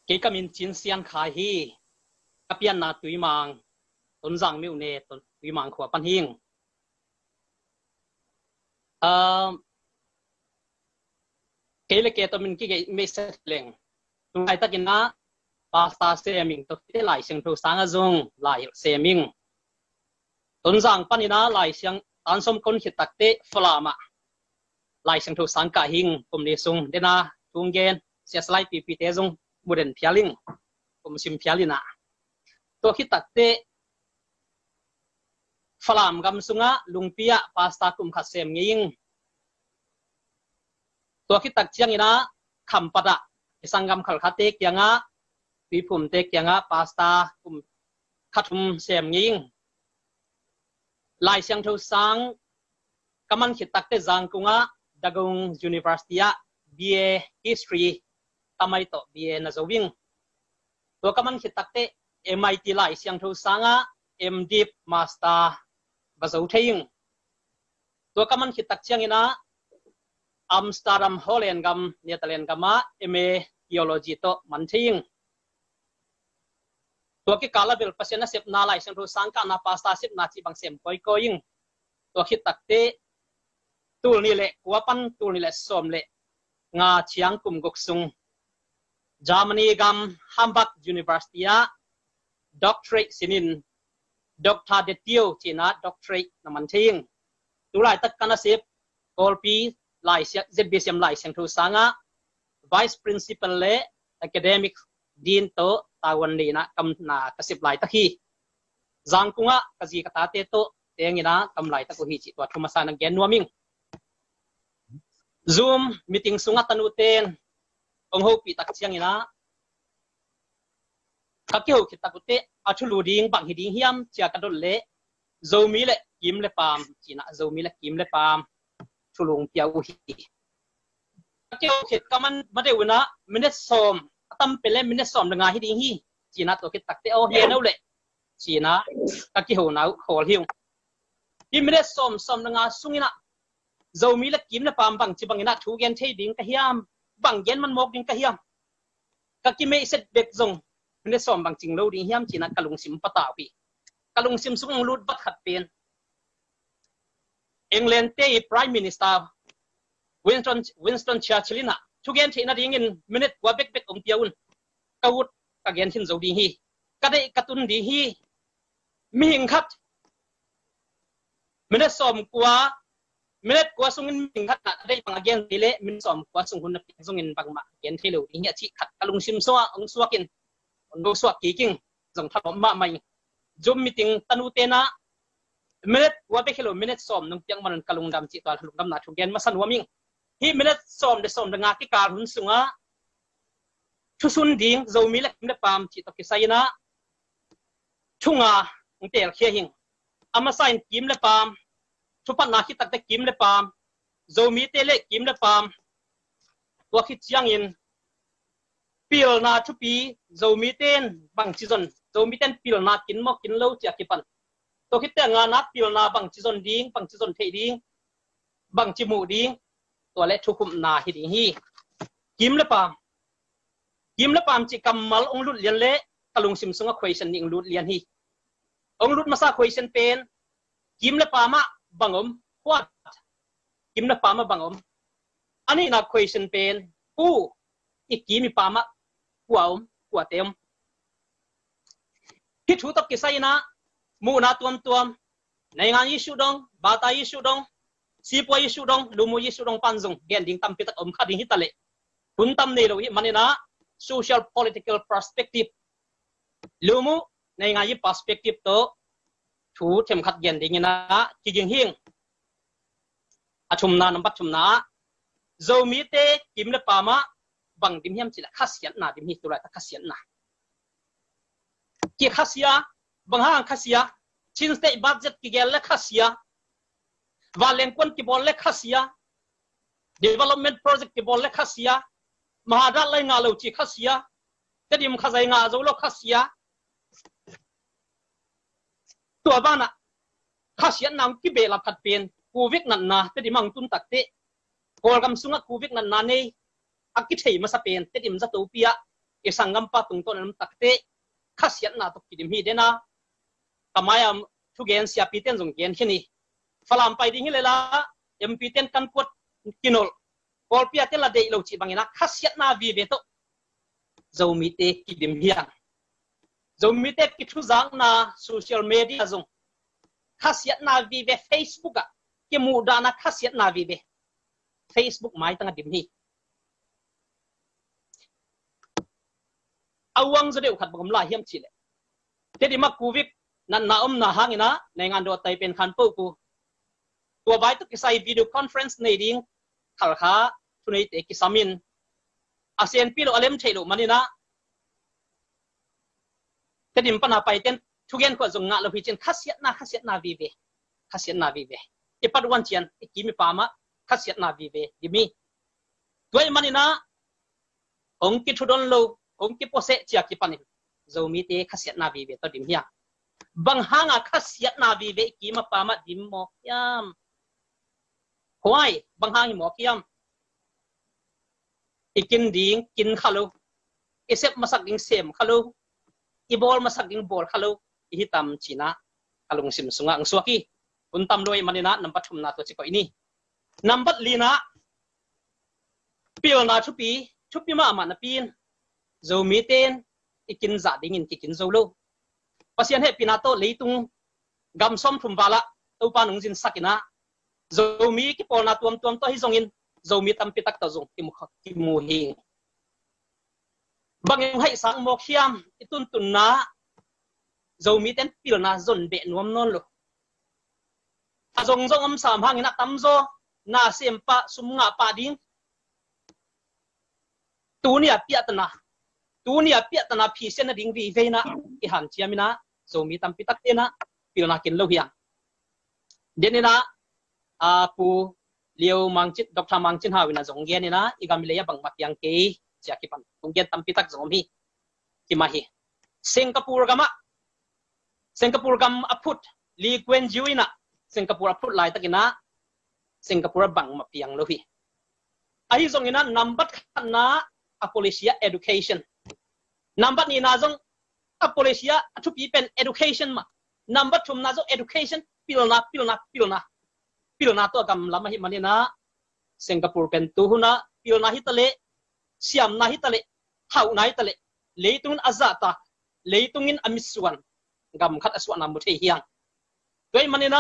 cái cái mình chín xiang khai hi cái pian na tui mang tôn giang miu nè tôn tui mang khua pan hieng cái là cái tụi mình cái message lên tụi ai ta cái na pasta xe mình tụi cái lại sang thu sang azung lại xe mình tôn giang pan ina lại sang an som con khit tak te flama lại sang thu sang cả hieng cùng đi sung để na tung gen xe slide pp te zung muden phialing cùng sim phialina to khit tak te falam gam sunga lungpia pasta kum khasem nging to khit tak chiang ina khampada isangam khal khate kyanga pipum te kyanga pasta kum khathum sem nging lai siang tho sang kaman khit tak te jang kunga Dagong University BA History tamai to BA na zawing to kaman khit tak te MIT lai siang tho sanga MDiv Master bazau thaying to kaman khit tak chiang ina Amsterdam Holland gam Netherlands gama MA Theology to man thaying to ki kala bel pasena sep na lai siang tho sangka na pasta sep na chi bang sem koi koing to khit tak te tul ni le kuapan tul ni le som le nga chiang kum gok sung Germany gam Hamburg University doctorate sinin Dr. De Tio China doctorate naman thing tulai tak kana sip kolpi lai sia ZBSM lai sang thu sanga vice principal le academic dean to tawan ni na kam na kasip lai takhi jangkunga kaji kata te to tengina kam lai ta ko hi chi to thumasa na gen nuaming Zoom meeting sunga tanuten ong ho pi tak chiang ina kakyo kitakute achulu ding bang hiding hiam chia kadol le zomi le kim le pam china zomi le kim le pam chulung piau hi kakyo kit kaman madewuna minute som atam pele minute som nga hiding hi china to kitakte o hi no le china kakyo na khol hiu hi minute som nga sungina zomi le kim le pam bang chi bangina thu gen thei ding ka hiam bang gen man mok ding ka hiam kakime set bek zong minute som bang ching lo ding hiam china kalung sim pataw pi kalung sim sung lut bat khat pen England te prime minister Winston Churchill na thu gen thei na ding in minute wa bek bek ong piaun kawut ka gen thin zo ding hi kadai katun ding hi mi hing khat minute som kwa minute kwa sungin mingkat na dai pangagen dile min som kwa sung hun na sungin pangma gen thelo ding ya chi khat kalung sim so ong suakin ong suak kiking jong thap ma mai zoom meeting tanute na minute wa be kilo minute som nung piang man kalung dam chi twal halung dam na thu gen masan waming hi minute som de nga ki kar hun sunga thusun ding zomi la kim le pam chi to ki saina thunga ong tel khia hing ama sain kim le pam thupat na khi tak te kim le pam zomi te le kim le pam to khi chiang in pil na thu pi zomi ten bang chi zon zomi ten pil na kin mo kin lo chi akipan to khi te nga na pil na bang chi zon ding bang chi zon thei ding bang chi mu ding to le thu kum na hi ding hi kim le pam chi kamal ong lut lian le kalung sim sunga question ning lut lian hi ong lut masa question pen kim le pama bangom what kim na pama bangom ani na question pen pu ikimi pama kuaum kuatem hi thu tak kisai na mu na tuam nei nga issue dong bata issue dong sipo issue dong lumu issue dong panjung gen ding tam pitak khading hitale hun tam nei lo hi manina social political perspective lumu nei nga yi perspective to thu them khat gen ding na ki ging hing achum na nambat chum na zomi te kim le pama bang dim hiam chila khasian na dim hi tura ta khasian na ki khasia bang hang khasia chin state budget ki gel le khasia valen kon ki bol le khasia development project ki bol le khasia mahadal lai nga lo chi khasia tedim khazai nga zo lo khasiaตัวบ้านอ่ะข้าเสียนำที่เบลพัดเป็นกูวิกนันนาแต่ดิมังตุนตักเตะโกลกำสุงกูวิกนันนาเน akithi masa pen te dim za to pia isangam pa tungton nam takte khasiat na to kidim hi dena kamayam thugen sia piten jong gen khini falam pai ding lela mpiten kan kot kinol kol pia te la dei lo chi bangina khasiat na vi ve to zomi te kidim hiang zomi te kithu jang na social media jong khasiat na vi ve Facebook a ke mu dana khasiat na vi ve Facebook mai tanga dim hi awang zade khat bagam la hiam chile te di ma covid nan na na hangina nengan do tai pen khan po ku tua bai to kisai video conference nei ding khal kha tunei te kisamin ASEAN pilo alem thelo manina te dim pana pai ten thugen ko zong nga lo hi chen khasiat na vi ve e pat wan chian e ki mi pa ma khasiat na vi ve dimi toy manina ong ki thudon lo ong ki pose chia ki panin zomi te khasiat na vi ve to dim hiang bang hanga khasiat na vi ve ki ma pa ma dim mo yam khoi bang hang mo kiam ikin ding kin khalo isep masak ding sem khalo ibol masak ding bol khalo ihitam china kalung sim sunga ang suaki untam loi manina nampat thum na to chi ko ini nambat lina pil na thupi ma ma na pin zomi ten ikin za ding in kikin zolo pasian he pinato leitung gam som thum bala to pa nung jin sakina zomi ki pol na tuam to hi zongin zomi tam pitak to zong ki mu hi bangeng hai sang mok hiam itun tun na zomi ten pil na zon be nuam non lo azong zong am sam hangina tamzo na sempa sumnga pa ding tunia piatana phi sen ding vi veina i han chiamina zomi tam pitak tena pil na kin lo hiam denina a pu liu mangchit dr mangchin hawina zong gen ina igamileya bang makyang ke chaki pan tunggen tam pitak zong mi kimahi Singapore gam aput li kwen juina Singapore aput lai takina Singapore bang mapiang lohi ahi zong ina number na apolisia education number ni na zong apolisia athupi pen education ma number thum na zo education pilna to gam lama hi manina Singapore pen tu huna pilna hi tale siam na hi tale hau na hi tale leitungin azata leitungin amiswan gam khat aswa na muthe hiang toy manina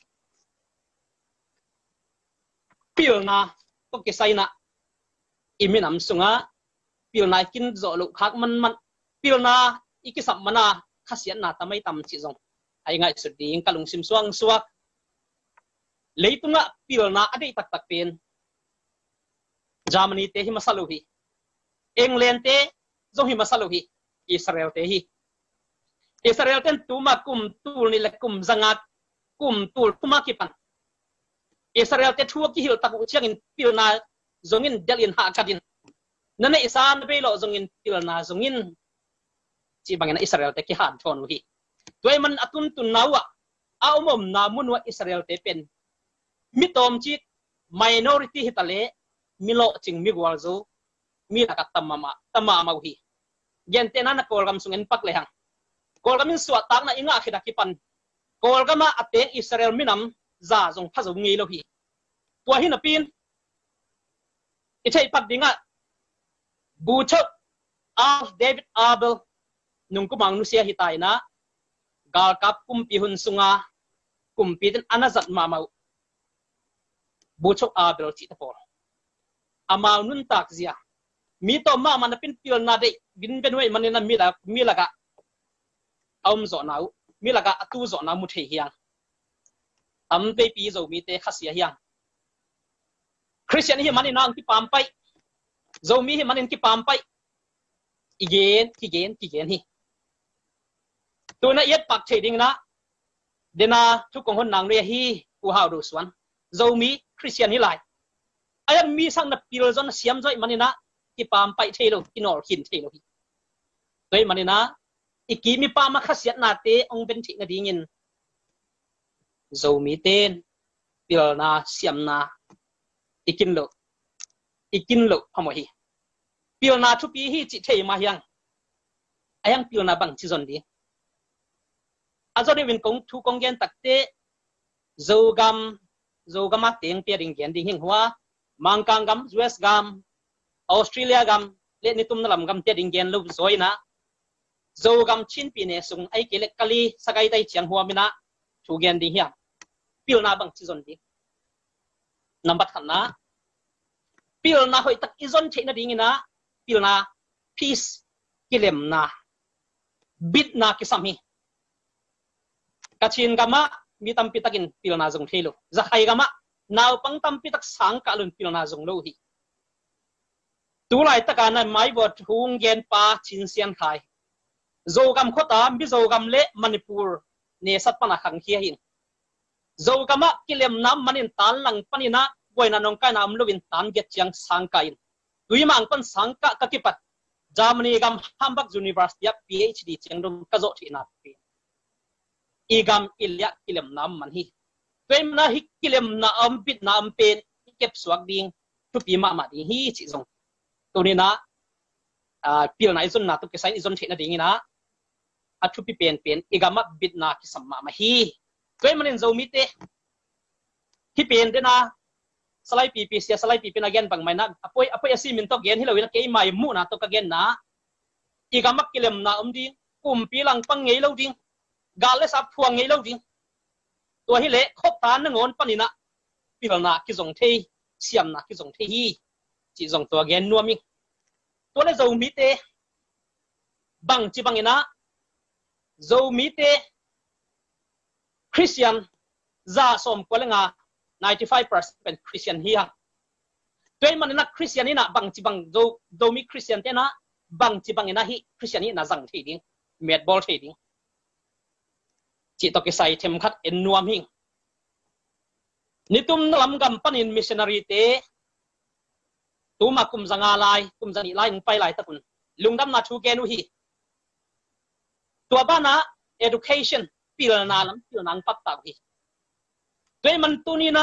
pilna to kisaina iminam sunga pilna kin zo lu khak man pilna ikisam mana khasian na tamai tam chi zong ai ngai su ding kalung sim suak leitunga pilna adei tak pen Germany te hi masaluhi England te zong hi masaluhi Israel te hi Israel ten tuma kum tul ni le kum zangat kum tul kuma kipan Israel te thua ki hil taku chiangin pilna zongin delin ha kadin nana isan be lo zongin pilna zongin chi bangena Israel te ki han thon hi toy man atun tun nawa aumom na munwa Israel te pen mitom chi minority hitale milo ching migwal zo mi na tama ma hi gente na kolgam sungen pak lehang kolgam in suat tak na inga khida kipan kolgama ate Israel minam za zong phazo ngi lo hi tua hi na pin ichai pak dinga bucho of David Abel nung kumang nusia hitai na gal kap kumpi hun sunga kumpi ten anazat mamau bucho Abel chi tapor amau nun tak zia mi to ma man pin pil na de bin ben wei manina mi laga aum zo nau mi laga atu zo na mu the hiang am pe pi zo mi te khasia hiang Christian hi manina ang ki pampai zo mi hi manin ki pampai igen hi tu na yet pak theding na dena thu kong hon nang re hi u hau du swan zo mi Christian hi lai ayam mi sang na pil zon siam zoi manina ki pam pai thelo kinor kin thelo hi toy manina iki mi pa ma khasiat na te ong ben thi na dingin zo mi ten pil na siam na ikin lo phamo hi pilna thu pi hi chi thei ma hiang ayang pilna bang chi zon di azode win kong thu kong gen takte zogama teng pe ring gen ding hing hua mangkang gam US gam Australia gam le ni tum nalam gam te ding gen lu zoina zogam chin pi ne sung ai ke le kali sagai dai chiang hua mina thu gen ding hiang pilna bang chi zon di number khanna pilna hoi tak izon theina ding ina pilna peace kilem na bit na kisami kachin gama mi tampi takin pilna zong thelo zakai gama naw pang tampi tak sang ka lun pilna zong lo hi tulai takana mai bot hung gen pa chin sian khai zogam khota mi zogam le manipur ne sat pana khang khia hin zogama kilem nam manin tan lang panina boina nong ka nam lovin tan get chiang sang ka in tuimang pan sang ka kakipat Germany gam Hamburg University PhD chengdom kazo thina pi igam ilya kilem nam man hi tuim na hi kilem na ambit na ampen kep swak ding tu pi ma di hi chi zong tunina pil na izon na tu kesain izon thina ding ina athu pi pen igama bit na ki samma ma hi tuim manin zo mi te hi pen de na salai pi sia salai pi na gen bang mai na apoi asimin to gen hilowina ke mai mu na to ka gen na igama kilem na ding kum pi lang pang ngei lo ding gale sa phuang ngei lo ding to hi le khop tan na ngon panina pil na ki zong thei siam na ki zong thei hi chi zong to gen nuami to le zo mi te bang chi bang ina zo mi te Christian za som ko lenga 95% Christian hiya toy manina Christian ina bang chi bang do mi Christian te na bang chi bang ina hi Christian ina zang thei ding met ball thei ding chi to ke sai them khat en nuam hing nitum nalam gam panin missionary te tuma kum zanga lai kum zani lai pai lai takun lungdam na thu ke nu hi tua bana education pil na lam pil nang pat ta hi toy man tunina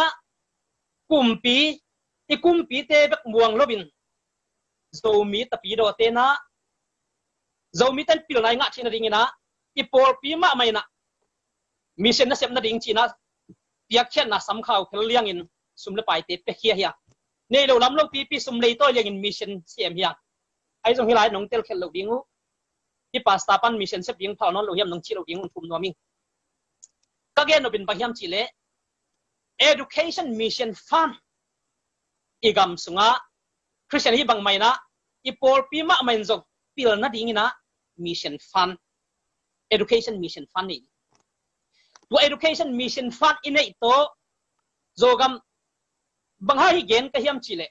kumpi te bek muang lobin zomi tapi do te na zomi tan pil nai nga thina ding ina ipor pi ma mai na mission na sep na ding china piak chen na sam khaw khel liang in sumle pai te pe khia hiya nei lo lam lo pi sum lei to liang in mission cm hiya ai jong hilai nong tel khel lo dingu ti pasta pan mission sep ding phao non lo hiam nong chi lo ding thum no mi ka gen no bin bang hiam chi le education mission fund igam sunga Christian hi bang mai na ipor pi ma main jong pil na ding ina mission fund education mission fund ni to education mission fund ine to zogam bangha hi gen ka hiam chile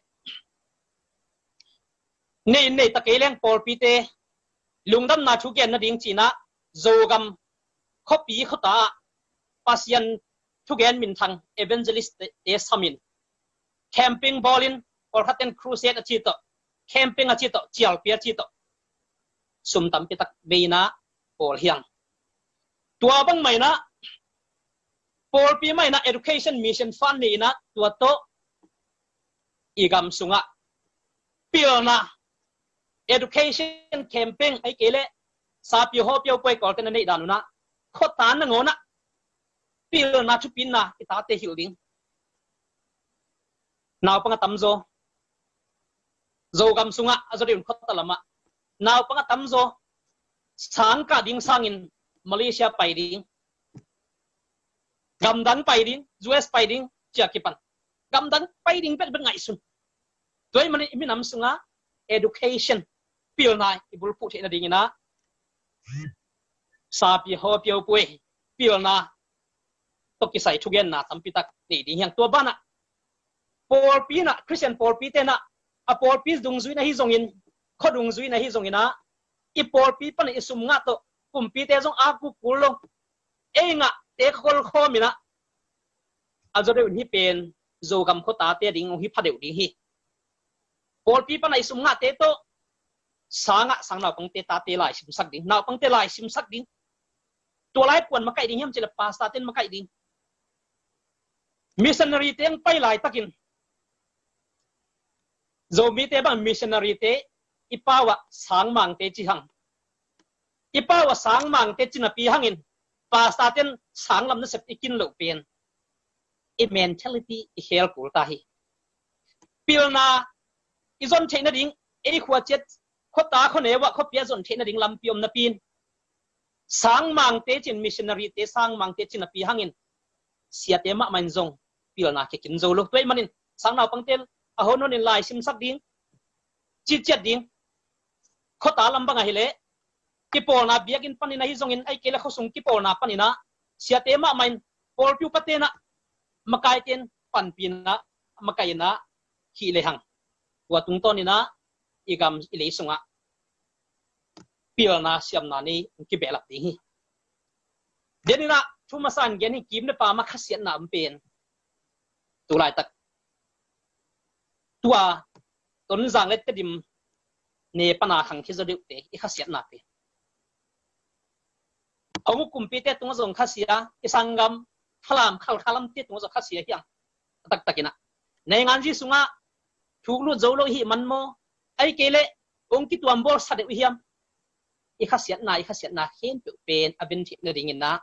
nei ta keleng por pi te lungdam na thu gen na ding china zogam khopi khota pasian thu gen min thang evangelist te samin camping bolin or haten crusade achito camping achito chial pi achito sum tam pi tak beina pol hiang tua bang mai na pol pi mai na education mission fund ni na tua to igam sunga pilna education camping ai kele sa pi ho pi poi kol ten nei danuna khotan na ngona pilna chu pinna kita te hilding naw panga tamzo zo gam sunga azodin khotalama naw panga tamzo sang ka ding sangin Malaysia pai ding gamdan pai ding US pai ding chiakipan gamdan pai ding bet ngai sun toy mani iminam sunga education pilna ibul pu thena ding ina sapi ho pio pui pilna to ki sai thugen na tampitak ni ding yang to bana por pi na Christian por pi te na a por pi dung zui na hi zongin khodung zui na hi zongina i por pi pan isum nga to kum pi te zong a ku kulo e nga te khol khomina azore hi pen zo gam khota te ding hi phadeu ding hi por pi pan isum nga te to sanga sangna pang te ta te lai sim sak ding na pang te lai sim sak ding to lai pon ma kai ding hem chele pasta ten ma kai ding missionary teng pai lai takin zo mi te bang missionary te ipawa sang mang te chi hang ipawa sang mang te china pi hangin pa staten sang lam na sep ikin lo pen i mentality i hel kul ta hi pilna izon theina ding eri khwa chet khota khone wa khopia zon theina ding lam piom na pin sang mang te chin missionary te sang mang te china pi hangin sia te ma man zong pilna ke kin zo lo toy manin sang naw pangtel a honon in lai sim sak ding chi chet ding khota lam banga hile ki pol na biakin panina hi zongin ai kele khosung ki pol na panina sia te ma man pol piu patena makai ten pan pina makai na hi le hang wa tung ton ina igam ile sunga pilna siam na ni ki belak ding hi denina thumasan geni kim ne pa ma khasian na ampen tulai tak tua ton zang let dim ne pana khang khi zodiu te i khasian na pe awu kumpi te tung zong khasia isangam khalam khal khalam te tung zo khasia hiang tak takina nei ngan ji sunga thuklu zolo hi manmo ai kele ong ki tuam bor sade hiam i khasiat na hen pe pen avin thi na ring na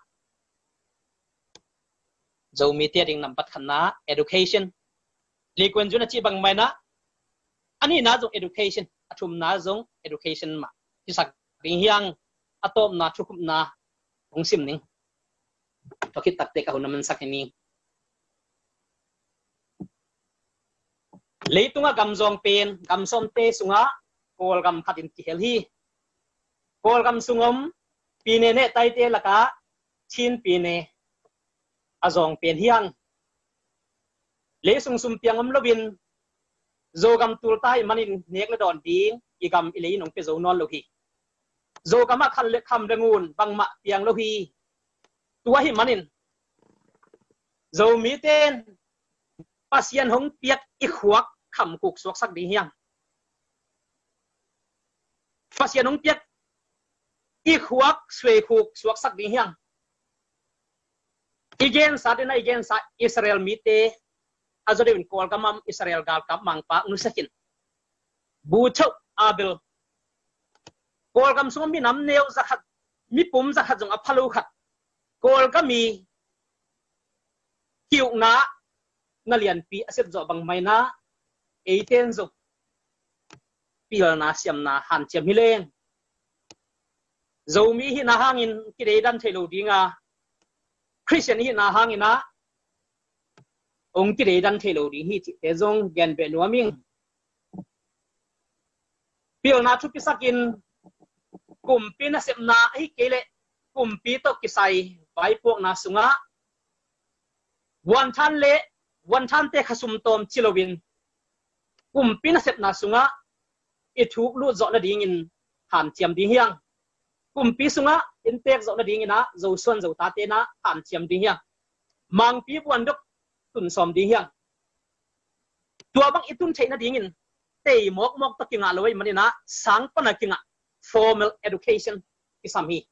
zo mi te ring nam pat khanna education likwen juna chi bang mai na ani na zo education athum na zo education ma ki sak ring hiang atom na thukum na ong sim ning to ki tak te ka hunaman sakini leitunga gamzong pen gamsom te sunga kol gam khatin ki hel hi kol gam sungom pine ne tai te laka chin pine azong pen hiang le sung sum piangam lovin zo gam tul tai manin nek le don ding i gam ilei nong pe zo non lo hi zo gama khal le kham rengun bangma piang lo hi tua hi manin zo mi ten pasien hong piak i khuak kham kuk suak sak ding hiang pasien hong piak i khuak swei khuk suak sak ding hiang igen sadena igen sa Israel mite azode in kol kamam Israel gal kam mangpa nusakin bu chau abel kol kam sum mi nam neu zakhat mi pum zakhat jong aphalu khat kol kami kiu na ngalian pi aset zo bang mai na eiten zo pil na siam na han chiam hileng zo mi hi na hangin kidei dan thelo dinga Christian hi na hangina ong kidei dan thelo ding hi te zong gen be nuaming pil na thu pisakin kumpi na sep na hi kele kumpi to kisai vai pok na sunga wan than te khasum tom chilowin kumpi na sep na sunga i thuk lu zo na ding in han chiam ding hiang kumpi sunga in tek zo na ding ina zo son zo ta te na han chiam ding hiang mang pi buan dok tun som ding hiang tua bang itun theina ding in te mok to kinga loi manina sang pana kinga formal education isam hi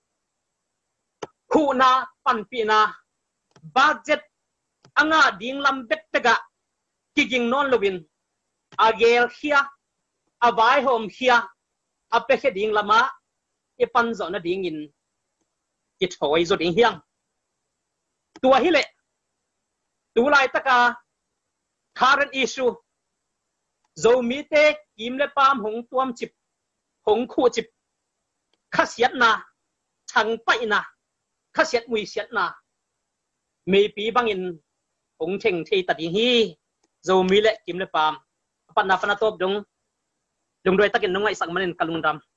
khu na pan pi na budget anga ding lam bet tega kiging non lovin agel hia avai hom hia apekhe ding lama ipan zo na ding in ki thoi zo ding hiang tua hi le tu lai taka current issue zo mi te kim le pam hong tuam chip hong khu chip khasiat na chang pai na khasiat mui siat na me pi bangin hong theng thei ta ding hi zo mi le kim le pam pana top dong doi takin nongai sak manin kalung ram